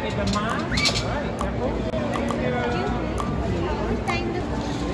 with the mask. Alright, careful. Thank you. What time the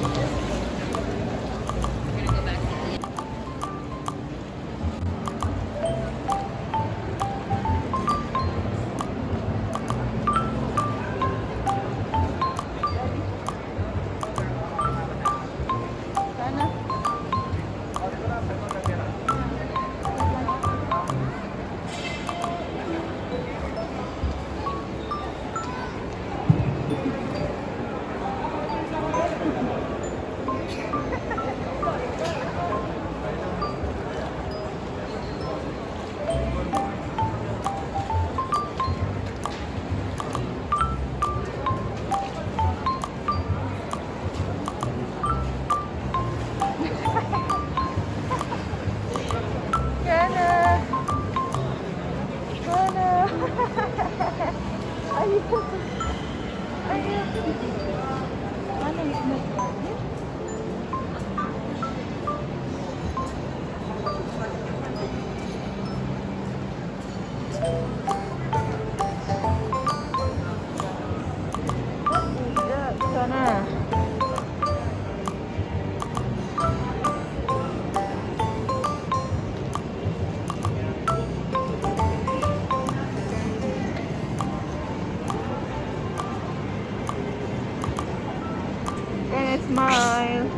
smile.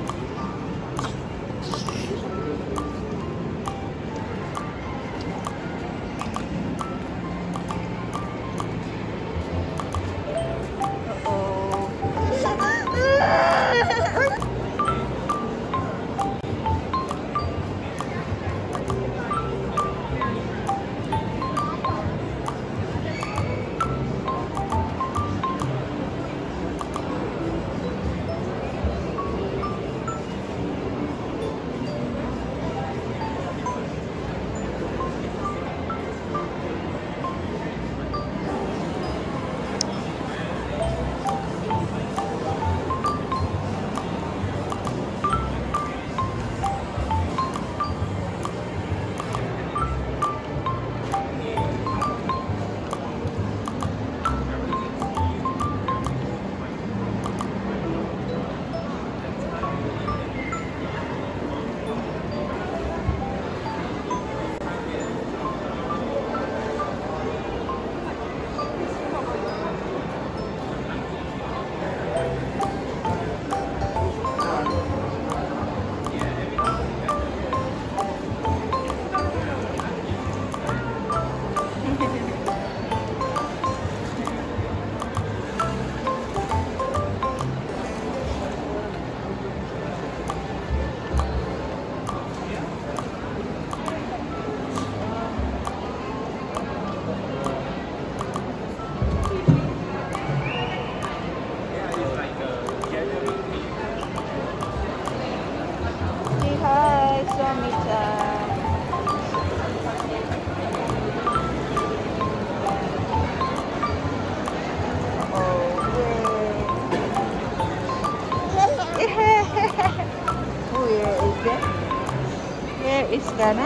Where is Ghana?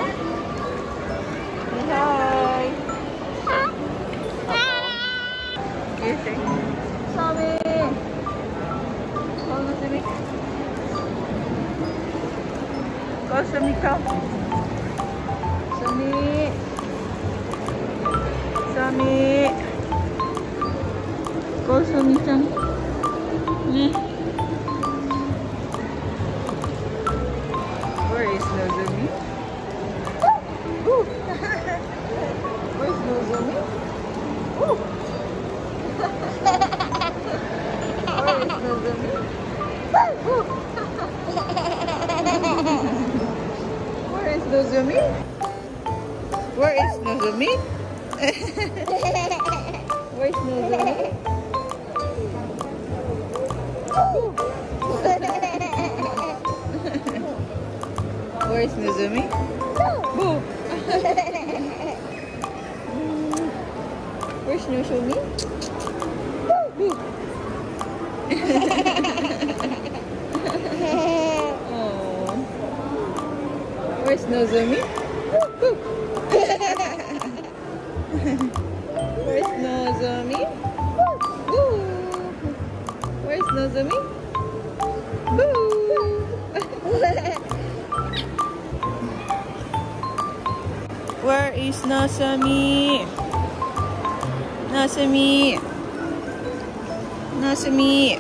Hi. Kissing. Sammy. Hold on to me. Go, Sammy, come. Sammy. Sammy. Go, Sammy-chan. Where is Nozomi? Where's Nozomi? Where is Nozomi? Where is Nozomi? Where is Nozomi? Where's Nozomi? Where's Nozomi? Boo! Where's Nozomi? Boo! Oh. Where's Nozomi? Boo! Where's Nozomi? Nozomi? Boo! Where is Nozomi? Nozomi? Nozomi?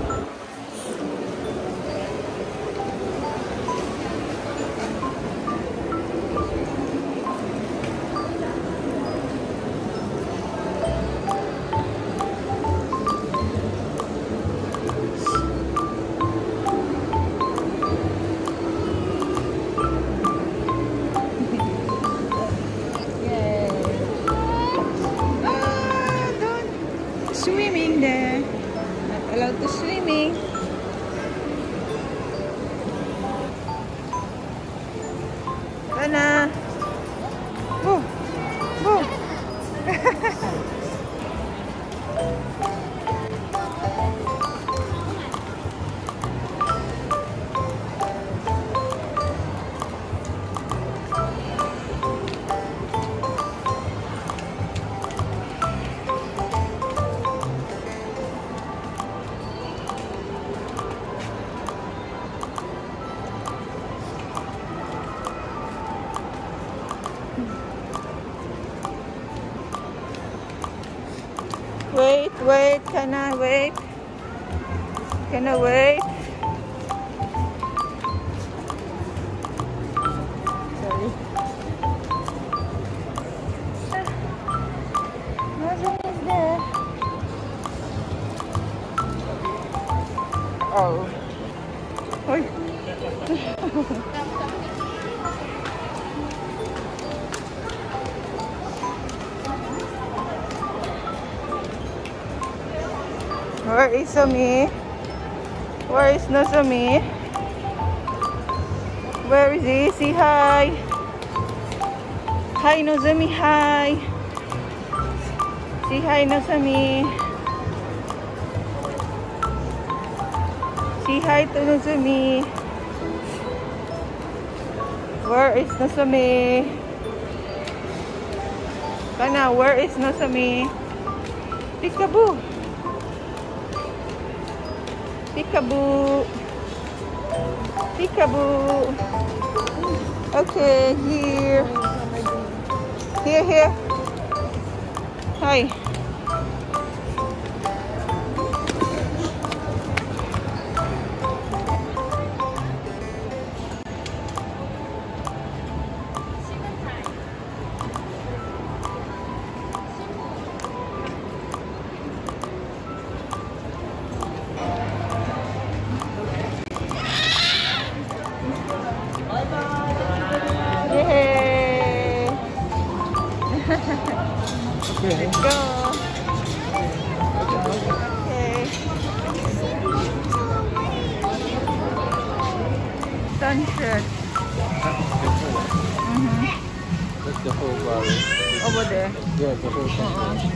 Swimming there. Not allowed to swimming. Sana. Go. Go. Wait, can I wait? Can I wait? Sorry. Nothing is there. Oh. Oi. Where is Nozomi? Where is Nozomi? Where is he? Say hi. Hi Nozomi, hi. Say hi Nozomi. Say hi to Nozomi. Where is Nozomi? Kana, where is Nozomi? Peekaboo. Peekaboo. Peekaboo. Okay, here. Here. Hi. Yay! Let's go. Okay. Sunset. That's the whole valley. Over there. Yeah, the whole valley.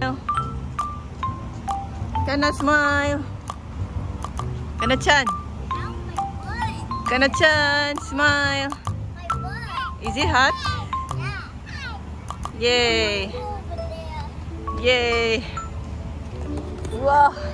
Kana smile. Kana Chan. Kana Chan, smile. Is it hot? Yay. Yay. Wow.